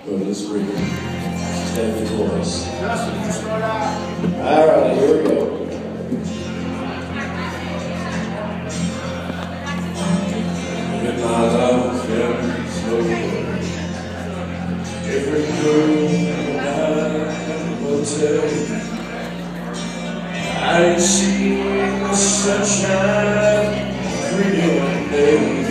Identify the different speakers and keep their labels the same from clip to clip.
Speaker 1: But let's read it. Heavy voice.
Speaker 2: Dustin, you start out.
Speaker 1: Alright, here we go. In my love, yeah, so every room I will take, I see the sunshine, green days.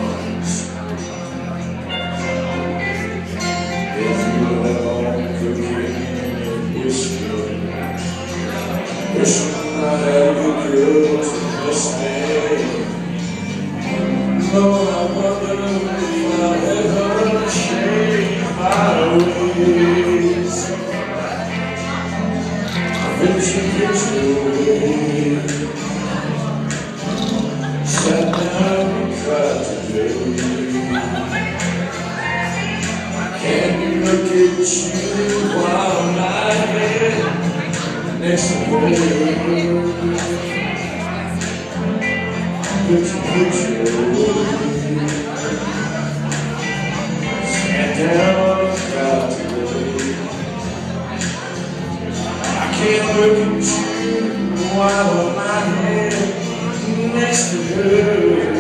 Speaker 1: If you have all cooking and whiskey, wishing I had a girl to miss me. Lord, I wonder if I'll ever change my ways. I bet you get your way. Sat down and cried today. Can you look at you while my head next to me? Stand down and cry today. I can't look at you while my head next to her.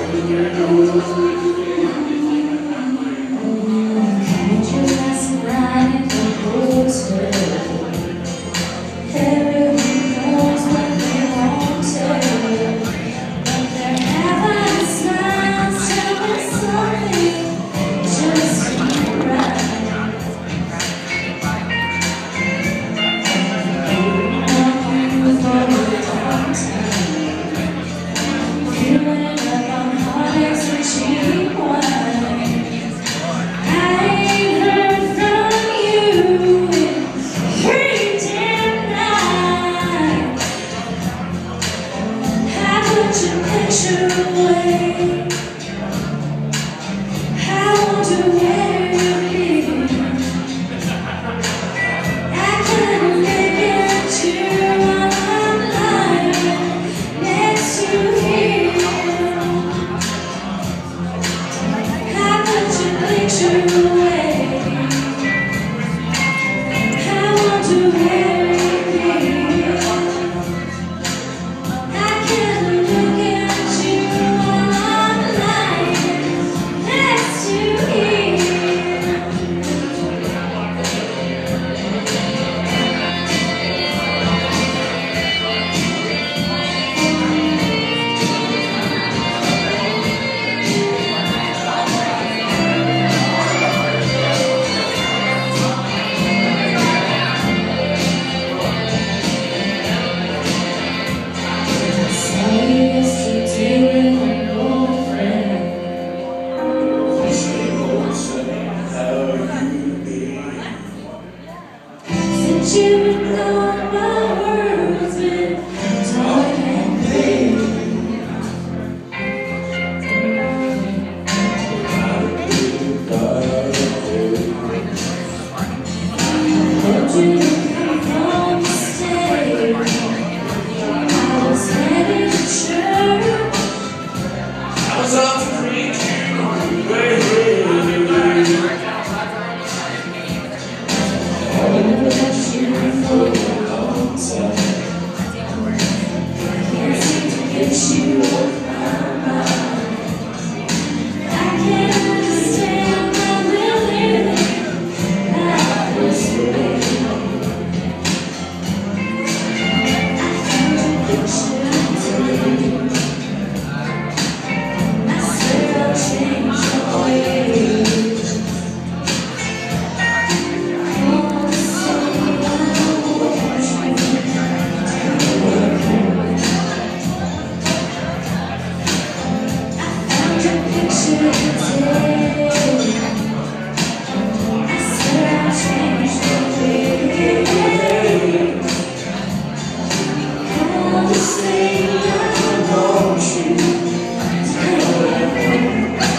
Speaker 3: Had you last night in the hotel? Everyone knows what they want to. You know my words been dark and gray. But you come home to stay. I was headed to church.
Speaker 1: I was off to greet you, baby. For a long time,
Speaker 3: I can't seem to get you off my mind. I can't understand how we're living like this way. I found your picture today. I said I'll change your ways.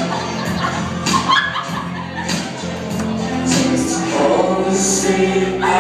Speaker 1: say